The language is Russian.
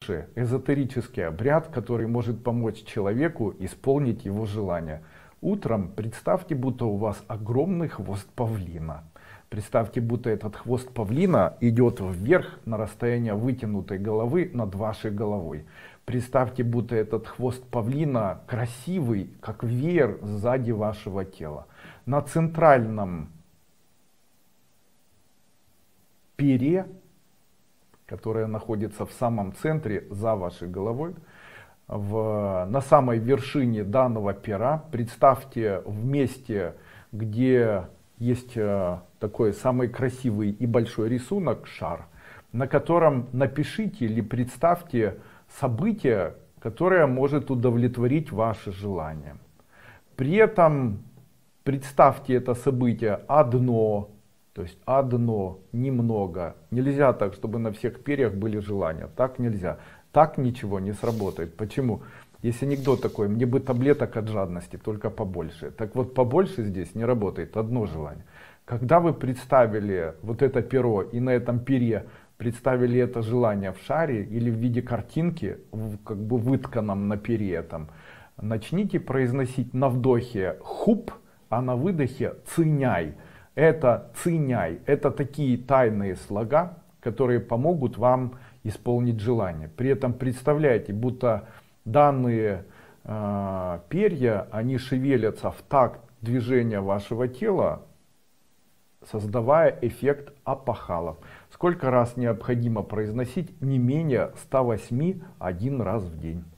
лучший эзотерический обряд, который может помочь человеку исполнить его желание. Утром представьте, будто у вас огромный хвост павлина. Представьте, будто этот хвост павлина идет вверх на расстояние вытянутой головы над вашей головой. Представьте, будто этот хвост павлина красивый, как веер сзади вашего тела. На центральном пере, которое находится в самом центре за вашей головой, на самой вершине данного пера представьте в месте, где есть такой самый красивый и большой рисунок, шар, на котором напишите или представьте событие, которое может удовлетворить ваши желания. При этом представьте это событие одно, то есть одно, немного. Нельзя так, чтобы на всех перьях были желания. Так нельзя. Так ничего не сработает. Почему? Есть анекдот такой: мне бы таблеток от жадности, только побольше. Так вот, побольше здесь не работает. Одно желание. Когда вы представили вот это перо и на этом пере представили это желание в шаре или в виде картинки, как бы вытканном на пере этом, начните произносить на вдохе хуп, а на выдохе цыняй. Это цыняй. Это такие тайные слога, которые помогут вам исполнить желание. При этом представляете, будто данные перья, они шевелятся в такт движения вашего тела, создавая эффект опахалов. Сколько раз необходимо произносить? Не менее 108 один раз в день.